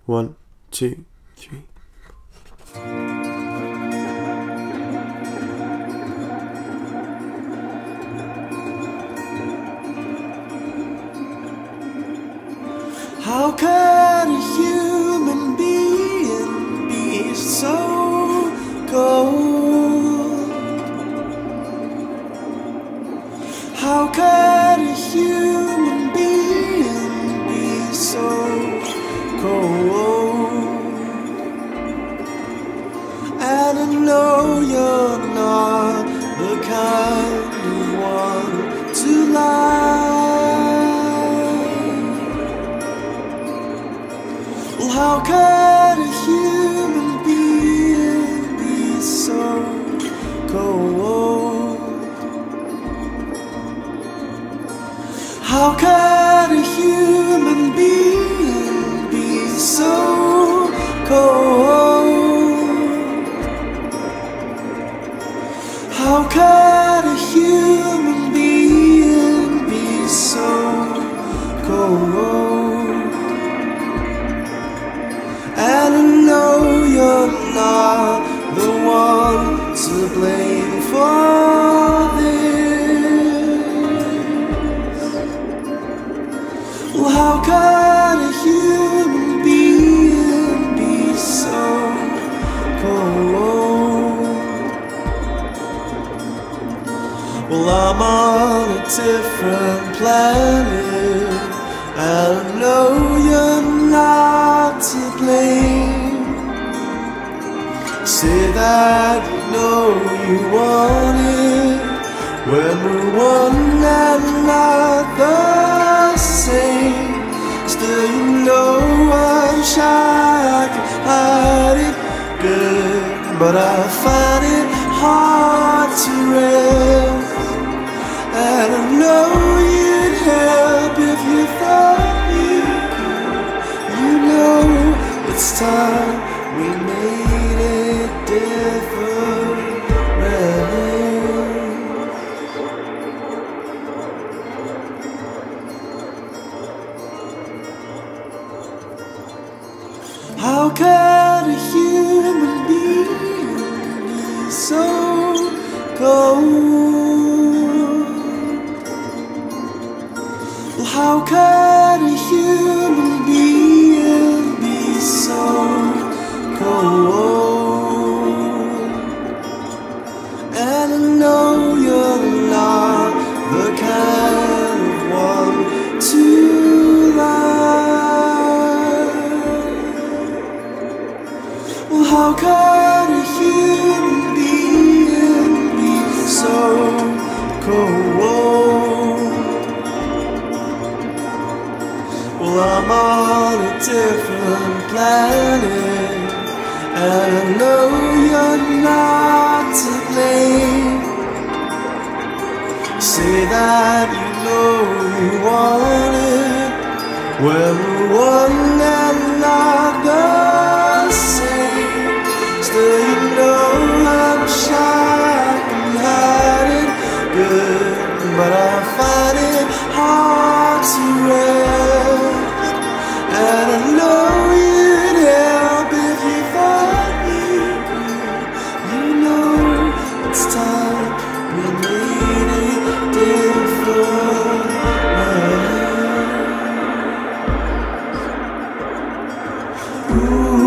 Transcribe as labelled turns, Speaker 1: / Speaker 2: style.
Speaker 1: 1, 2, 3. How can a human being be so cold? How can a human being be so cold? And I know you're not the kind of one to lie. Well, how can a human being be so cold? How can a human being be so cold? How can a human being be so cold? And I know you're not the one to blame for this. Well, how can a human being be so cold? Well, I'm on a different planet, and I know you're not to blame. Say that you know you want it, when we're one and not the same. Still you know I'm shy, I can hide it good, but I find it hard to rest. And I know you'd help if you thought you could. You know it's time we made it different. How can a human being be so cold? Well, how can a human being be so cold? And I know you're not the kind of one to lie. Well, how can a human being be so cold? Well, I'm on a different planet, and I know you're not to blame. Say that you know you want it, when we're one and not the same. Still you know I'm shy, I can hide it good, but I find it hard to rest. And I know you'd help if you thought you could. You know it's time we made it different. Ooh.